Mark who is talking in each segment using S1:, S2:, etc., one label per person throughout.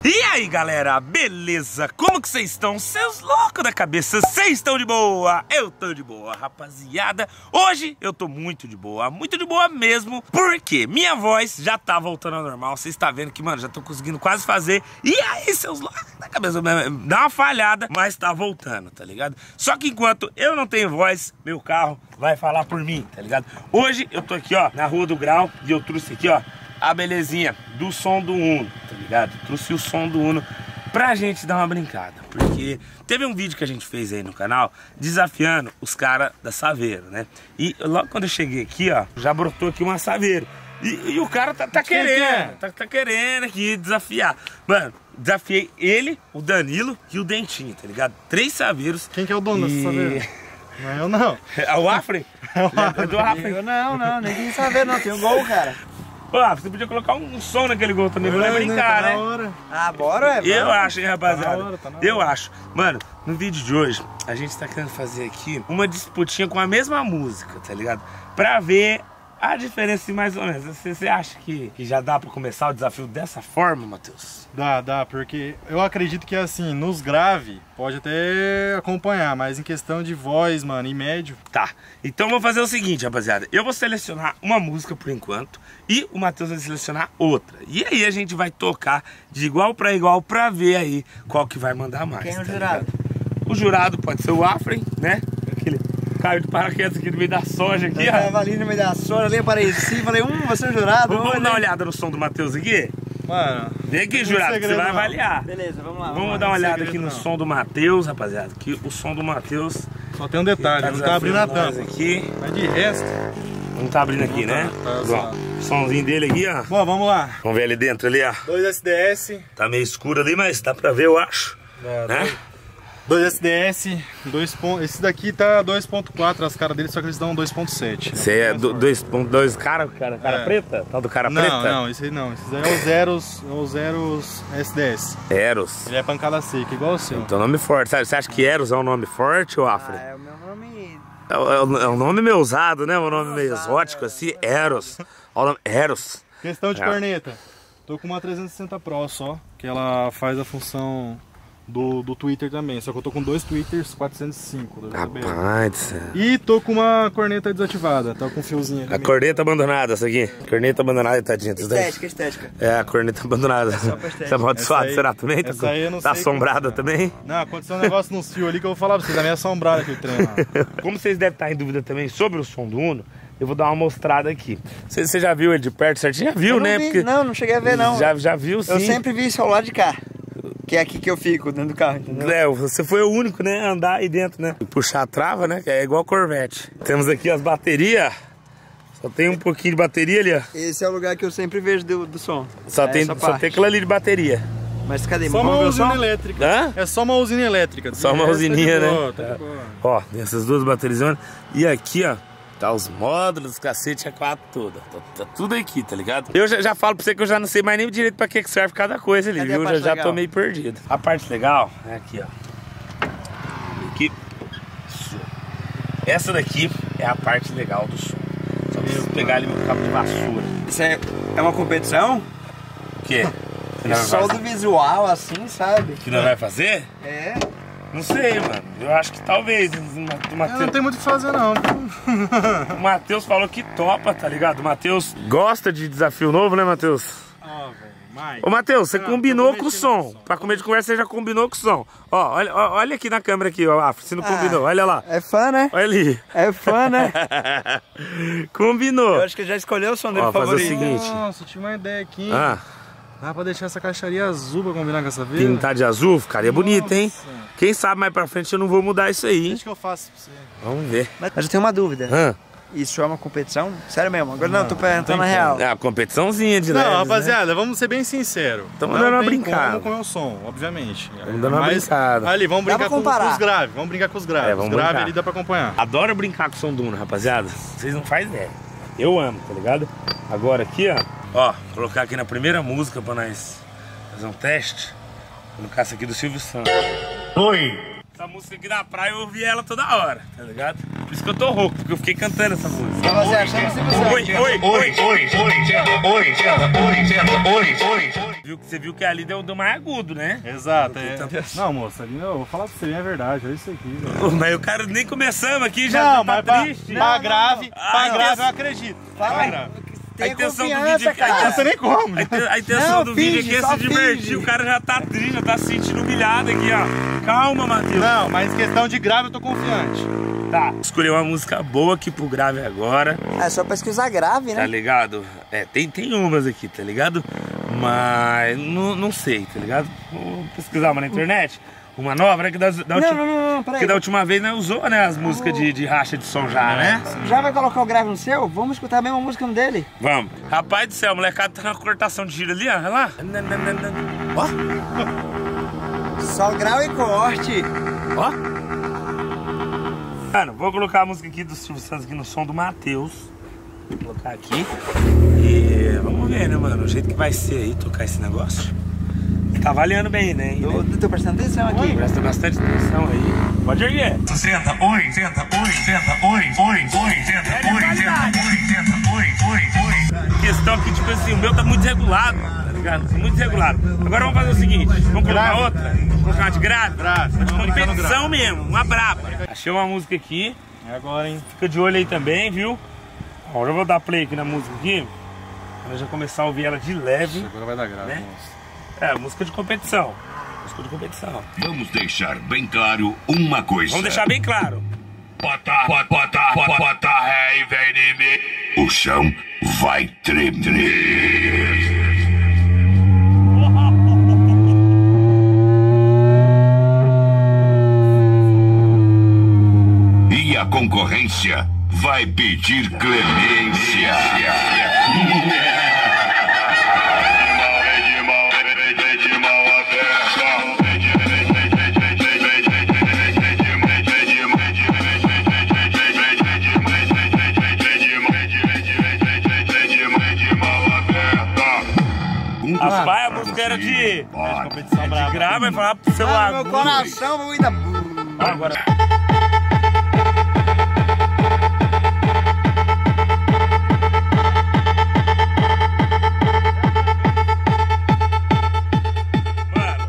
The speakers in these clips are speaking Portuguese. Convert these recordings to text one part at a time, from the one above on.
S1: E aí galera, beleza? Como que vocês estão? Seus loucos da cabeça, vocês estão de boa? Eu tô de boa, rapaziada. Hoje eu tô muito de boa mesmo. Porque minha voz já tá voltando ao normal. Vocês estão vendo que, mano, já tô conseguindo quase fazer. E aí, seus loucos da cabeça, dá uma falhada, mas tá voltando, tá ligado? Só que enquanto eu não tenho voz, meu carro vai falar por mim, tá ligado? Hoje eu tô aqui, ó, na Rua do Grau. E eu trouxe aqui, ó, a belezinha do som do Uno, tá ligado? Trouxe o som do Uno pra gente dar uma brincada. Porque teve um vídeo que a gente fez aí no canal desafiando os caras da Saveiro, né? E logo quando eu cheguei aqui, ó, já brotou aqui uma Saveiro. E o cara tá querendo, tá querendo aqui desafiar. Mano, desafiei ele, o Danilo e o Dentinho, tá ligado? 3 Saveiros.
S2: Quem que é o dono dessa Saveiro? Não é eu não.
S1: É o Afre? É do Afre.
S3: Eu não, ninguém sabe não, tem um gol, cara.
S1: Ó, você podia colocar um som naquele gol também, pra brincar, né?
S2: Hora.
S3: Ah, bora,
S1: Eu acho, hein, rapaziada?
S2: Tá na hora.
S1: Eu acho. Mano, no vídeo de hoje, a gente tá querendo fazer aqui uma disputinha com a mesma música, tá ligado? Pra ver a diferença, mais ou menos. Você acha que já dá pra começar o desafio dessa forma, Matheus?
S2: Dá, porque eu acredito que assim, nos grave, pode até acompanhar, mas em questão de voz, mano, em médio...
S1: Tá, então vou fazer o seguinte, rapaziada. Eu vou selecionar uma música por enquanto e o Matheus vai selecionar outra. E aí a gente vai tocar de igual pra ver aí qual que vai mandar mais.
S3: Quem é o
S1: tá
S3: jurado?
S1: Ligado? O jurado pode ser o Afren, né? Aquele caiu de paraquedas aqui no meio da soja aqui,
S3: Eu
S1: ó.
S3: tava ali no meio da soja, ali apareci, falei, você é o jurado?
S1: Vamos dar uma
S3: olha.
S1: olhada no som do Matheus aqui?
S2: Mano...
S1: Vem aqui,
S2: tem
S1: jurado, que
S2: segredo
S1: você vai
S2: não.
S1: avaliar.
S3: Beleza, vamos lá.
S1: Vamos dar uma olhada aqui no
S2: não.
S1: som do Matheus, rapaziada. Que o som do Matheus
S2: Só tem um detalhe, não tá abrindo a tampa.
S1: aqui.
S2: Mas de resto...
S1: Não tá abrindo aqui,
S2: Não
S1: né?
S2: tá,
S1: Ó, o somzinho dele aqui, ó.
S2: Bom, vamos lá.
S1: Vamos ver ali dentro ali, ó.
S2: 2 SDS.
S1: Tá meio escuro ali, mas dá pra ver, eu acho. Né?
S2: 2 SDS, 2 pontos. Esse daqui tá 2.4, as caras dele, só que eles dão 2.7.
S1: Você é 2.2 cara preta? Tal do cara preta?
S2: Não, esse aí não. Esses aí é os zeros SDS.
S1: Eros.
S2: Ele é pancada seca, igual o seu.
S1: Então nome forte. Sabe, você acha que Eros é um nome forte ou Afre?
S3: Ah, é o meu nome...
S1: É um nome meio usado, né? Um nome meio exótico assim. Eros. Olha o nome, Eros.
S2: Questão de corneta. Tô com uma 360 Pro só, que ela faz a função do Twitter também. Só que eu tô com 2 Twitters 405.
S1: Rapaz do céu.
S2: E tô com uma corneta desativada, tá com um fiozinho ali.
S1: A corneta abandonada, essa aqui. Corneta abandonada, tadinha.
S3: Estética.
S1: É, a corneta abandonada.
S3: Só pra estética.
S1: Tá amaldiçoado,
S2: Essa aí-
S1: será também?
S2: essa aí eu não
S1: Tá
S2: sei
S1: assombrada
S2: como
S1: também?
S2: Não, aconteceu um negócio nos fios ali que eu vou falar pra vocês, tá meio assombrado aquele trem lá.
S1: Como vocês devem estar em dúvida também sobre o som do Uno, eu vou dar uma mostrada aqui. Você já viu ele de perto certinho? Já viu,
S3: Eu não
S1: né?
S3: vi, não cheguei a ver não.
S1: Já viu, sim.
S3: Eu sempre vi isso ao lado de cá. Que é aqui que eu fico, dentro do carro, entendeu?
S1: É, você foi o único, né, a andar aí dentro, né? E puxar a trava, né? Que é igual Corvette. Temos aqui as baterias. Só tem um pouquinho de bateria ali, ó.
S3: Esse é o lugar que eu sempre vejo do som.
S1: Só tem aquilo ali de bateria.
S3: Mas cadê?
S2: Só uma
S3: Vamos ver o
S2: usina
S3: som?
S2: elétrica.
S1: Hã?
S2: É só uma usina elétrica.
S1: Só uma
S2: De resto,
S1: usininha,
S2: tá de
S1: né?
S2: boa, tá de boa.
S1: Ó, tem essas duas baterias. E aqui, ó, tá os módulos, cacete, A4, tudo. Tá tudo aqui, tá ligado? Eu já falo pra você que eu já não sei mais nem direito pra que serve cada coisa ali,
S3: Cadê a
S1: viu?
S3: parte
S1: Já
S3: legal?
S1: tô meio perdido. A parte legal é aqui, ó. Aqui. Isso. Essa daqui é a parte legal do som. Só preciso pegar ali meu cabo de vassoura.
S3: Isso é uma competição?
S1: O quê? Que nós
S3: Só
S1: vai
S3: do
S1: fazer?
S3: visual, assim, sabe?
S1: Que nós vai fazer?
S3: É.
S1: Não sei, mano. Eu acho que talvez.
S2: Eu não tem muito o que fazer não.
S1: O Matheus falou que topa, tá ligado? O Matheus gosta de desafio novo, né, Matheus?
S2: Ah, velho, mais.
S1: Ô, Matheus, você
S2: Não,
S1: combinou
S2: tô
S1: com o
S2: mexendo com o
S1: som.
S2: som.
S1: Pra comer de conversa, você já combinou com o som. Ó, olha aqui na câmera aqui, ó, Afro, você não combinou, olha lá.
S3: É fã, né?
S1: Olha ali.
S3: É fã, né?
S1: Combinou.
S3: Eu acho que já escolheu o som dele
S1: Ó, fazer o
S3: favorito.
S1: seguinte.
S2: Nossa, eu tive uma ideia aqui.
S1: Ah,
S2: Dá pra deixar essa caixaria azul pra combinar com essa veia?
S1: pintar de azul, ficaria bonito, hein?
S2: Nossa.
S1: Quem sabe mais pra frente eu não vou mudar isso aí, hein?
S2: Deixa que eu faço pra você.
S1: Vamos ver.
S3: Mas eu tenho uma dúvida.
S1: Ah,
S3: Isso é uma competição? Sério mesmo? Agora não, tô
S2: não
S3: perguntando
S2: tem
S3: na real.
S1: é uma competiçãozinha de
S2: Não,
S1: leves, né?
S2: rapaziada, vamos ser bem sinceros.
S1: Tamo
S2: Não
S1: dando uma
S2: tem
S1: brincada.
S2: como comer o som, obviamente.
S1: Tamo dando uma brincada.
S2: Ali, vamos
S3: Dá
S2: brincar
S3: pra
S2: com
S3: comparar.
S2: os graves. Vamos brincar com os graves.
S1: É, vamos
S2: os graves
S1: brincar.
S2: ali dá pra acompanhar.
S1: Adoro brincar com o som do Uno, rapaziada. Vocês não fazem ideia. Eu amo, tá ligado? Agora aqui, ó. Ó, colocar aqui na primeira música pra nós fazer um teste. Vou colocar essa aqui do Silvio Santos.
S2: Oi!
S1: Essa música aqui da praia eu ouvi ela toda hora, tá ligado? Por isso que eu tô rouco, porque eu fiquei cantando essa música.
S3: Você achando que você
S1: Oi, oi, oi, oi, oi,
S4: oi, oi, oi, oi, oi, oi.
S1: Você viu que ali deu mais agudo, né?
S2: Exato, é. Não, moça, ali eu vou falar pra você, é verdade, olha isso aqui, velho.
S1: Mas o cara nem começamos aqui, já tá triste.
S2: Pra grave eu acredito. Pra grave.
S1: A intenção do vídeo aqui,
S2: não sei nem como.
S1: A intenção do vídeo aqui é se divertir. O cara já tá triste, já tá se sentindo humilhado aqui, ó. Calma, Matheus.
S2: Não, mas em questão de grave eu tô confiante.
S1: Tá. Escolhi uma música boa aqui pro grave agora.
S3: É só pesquisar grave, né?
S1: Tá ligado? É, tem umas aqui, tá ligado? Mas não sei, tá ligado? Vou pesquisar uma na internet. Uma nova, né? Que da última vez, né? Usou, né? As músicas de racha de som já, né?
S3: Já vai colocar o grave no seu? Vamos escutar a mesma música dele?
S1: Vamos. Rapaz do céu, o molecado tá na cortação de giro ali, ó. Olha lá.
S3: Ó. Só grau e corte.
S1: Ó. Mano, vou colocar a música aqui do Silvio Santos aqui no som do Matheus. Vou colocar aqui. E vamos ver, né, mano? O jeito que vai ser aí tocar esse negócio. Tá avaliando bem, né?
S3: Tô prestando atenção aqui.
S1: Presta bastante atenção aí. Pode erguer.
S4: Senta, oi, senta, oi, senta, oi, senta, oi, senta, oi.
S1: Questão aqui, tipo assim, o meu tá muito regulado, tá ligado? Muito regulado. Agora vamos fazer o seguinte, vamos colocar outra? Vamos colocar uma de grave? Uma de competição mesmo, uma braba. Achei uma música aqui.
S2: É agora, hein?
S1: Fica de olho aí também, viu? Ó, já vou dar play aqui na música aqui. Pra já começar a ouvir ela de leve.
S2: Agora vai dar grave,
S1: né?
S2: moça.
S1: É, música de competição. Música de competição.
S4: Vamos deixar bem claro uma coisa.
S1: Vamos deixar bem claro.
S4: Bota ré e vem em mim. O chão vai tremer. E a concorrência vai pedir clemência.
S1: Rapaz, a música era de competição brava. Grava, vai falar pro seu lado.
S3: Meu coração muita.
S1: Agora. Mano.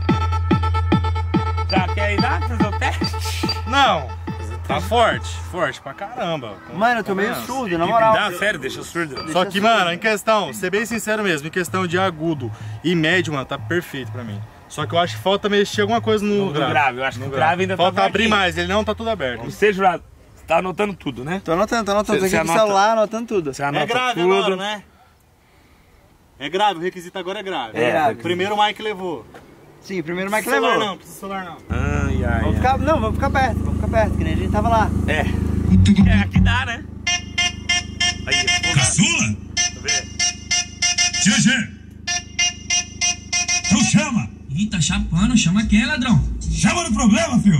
S1: Já quer ir lá fazer o teste?
S2: Não. Tá forte pra caramba.
S3: Mano, eu tô meio surdo, na moral.
S1: Não, sério, deixa surdo.
S2: Só que, mano, em questão, ser bem sincero mesmo, em questão de agudo e médio, mano, tá perfeito pra mim. Só que eu acho que falta mexer alguma coisa no grave.
S1: Eu acho que o grave ainda
S2: falta
S1: tá
S2: abrir mais, ele não tá tudo aberto.
S1: Você, jurado, você tá anotando tudo, né?
S3: Tô anotando. Tô aqui
S1: Você
S3: com o celular, anotando tudo.
S1: Você anota
S2: grave
S1: tudo.
S2: agora, né? É grave, o requisito agora é grave.
S3: É grave.
S2: Primeiro o Mike levou.
S3: Sim, primeiro o Mike
S2: Celular
S3: levou.
S2: não, precisa celular não.
S1: Ai.
S3: Vamos ficar perto, que nem a gente tava lá.
S1: É, aqui dá, né? Aí,
S4: Caçula?
S1: deixa eu ver.
S4: GG. Então chama.
S5: Ih, tá chapando, chama quem, ladrão?
S4: Chama no problema, filho.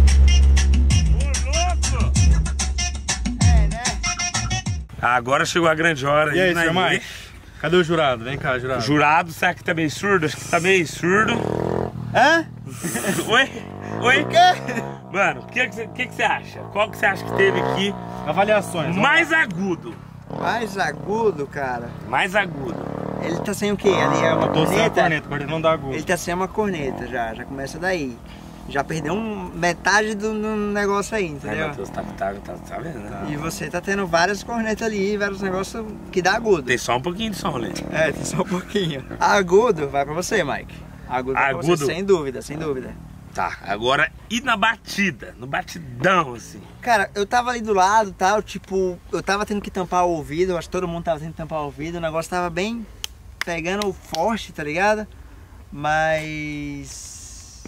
S1: Ô, louco!
S3: É, né?
S1: Agora chegou a grande hora.
S2: E aí,
S1: né?
S2: senhor Mike? Cadê o jurado? Vem cá, jurado.
S1: Jurado, será que tá meio surdo? Acho que tá meio surdo.
S3: Hã?
S1: Oi?
S3: O quê?
S1: Mano, o que você acha? Qual que você acha que teve aqui
S2: Avaliações.
S1: mais agudo?
S3: Mais agudo, cara.
S1: Mais agudo.
S3: Ele tá sem o quê? Ali é uma
S2: Eu tô sem a
S3: corneta.
S2: corneta não dá agudo.
S3: Ele tá sem uma corneta já começa daí. Já perdeu metade do negócio aí,
S1: Ai,
S3: entendeu?
S1: Matheus, tá vendo, né?
S3: E você tá tendo várias cornetas ali, vários negócios que dá agudo.
S1: Tem só um pouquinho de som ali.
S3: É, tem só um pouquinho. Agudo vai pra você, Mike. Agudo vai pra
S1: Agudo?
S3: você, sem dúvida, sem dúvida.
S1: Tá, agora e na batida? No batidão, assim.
S3: Cara, eu tava ali do lado, tal, tipo, eu tava tendo que tampar o ouvido, eu acho que todo mundo tava tendo que tampar o ouvido, o negócio tava bem pegando forte, tá ligado? Mas...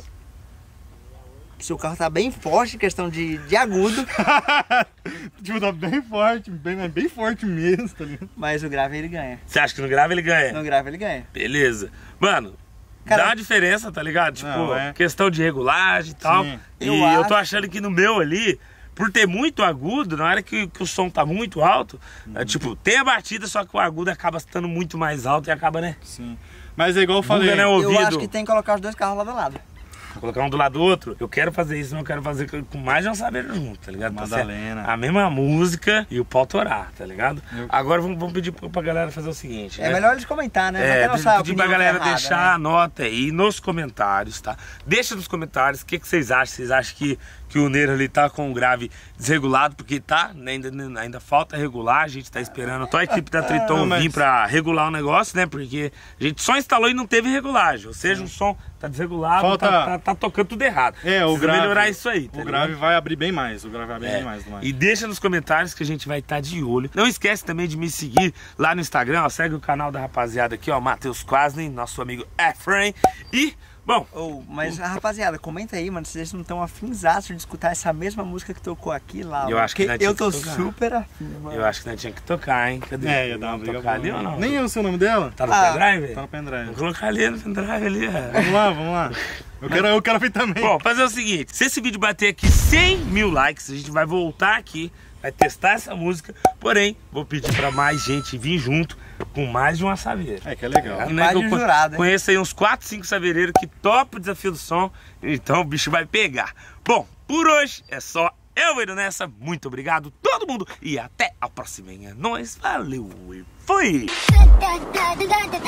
S3: seu carro tá bem forte, questão de agudo,
S2: Tipo, tá bem forte, bem forte mesmo, tá ligado?
S3: mas o grave ele ganha.
S1: Você acha que no grave ele ganha?
S3: No grave ele ganha.
S1: Beleza. Mano,
S3: Cara,
S1: dá uma diferença, tá ligado? Tipo,
S2: não, é.
S1: questão de regulagem e tal.
S2: Sim.
S1: E
S3: Eu
S1: eu tô
S3: acho-
S1: achando que no meu ali, por ter muito agudo, na hora que o som tá muito alto, é, tipo, tem a batida, só que o agudo acaba estando muito mais alto e acaba, né?
S2: Sim. Mas é igual eu falei.
S1: Buga, né, o
S3: Eu
S1: ouvido.
S3: acho que tem que colocar os dois carros lado a lado.
S1: colocar um do lado do outro. Eu quero fazer isso, mas eu quero fazer com mais de uma saveira junto, tá ligado?
S2: Madalena.
S1: A mesma música e o pau torar, tá ligado? Agora vamos pedir pra galera fazer o seguinte,
S3: É
S1: né?
S3: melhor eles comentar, né?
S1: Pedir pra galera deixar a nota aí nos comentários, tá? Deixa nos comentários o que vocês acham. Vocês acham que o Nero ali tá com o grave desregulado? Porque tá, ainda falta regular. A gente tá esperando só a equipe da Triton vir pra regular o negócio, né? Porque a gente só instalou e não teve regulagem. Ou seja, o som tá desregulado, tá tocando tudo errado.
S2: O grave,
S1: melhorar isso aí, tá
S2: o grave vai abrir bem mais. O grave vai abrir bem mais.
S1: E deixa nos comentários que a gente vai estar de olho. Não esquece também de me seguir lá no Instagram, ó, segue o canal da rapaziada aqui, ó, Matheus Quaslin, nosso amigo Efraim. E, bom...
S3: mas rapaziada, comenta aí, mano, se vocês não estão afinzados de escutar essa mesma música que tocou aqui lá.
S1: Eu acho que
S3: eu tô super afim, mano.
S1: Eu acho que nós tinha que tocar, hein? Cadê?
S2: Ia dar uma briga
S1: tocar ali ou não?
S2: Nem eu sei o nome dela.
S1: Tá no pendrive?
S2: Tá no pendrive.
S1: Vou colocar ali no pendrive ali,
S2: Vamos lá. Eu quero ver também.
S1: Bom, fazer o seguinte, se esse vídeo bater aqui 100 mil likes, a gente vai voltar aqui, vai testar essa música, porém, vou pedir pra mais gente vir junto com mais de uma saveira.
S2: Que é legal.
S3: Mais de um jurado, hein?
S1: Conheço aí uns 4, 5 saveireiros que topam o desafio do som, então o bicho vai pegar. Bom, por hoje é só. Eu vou indo nessa, muito obrigado todo mundo e até a próxima. É nóis, valeu e fui!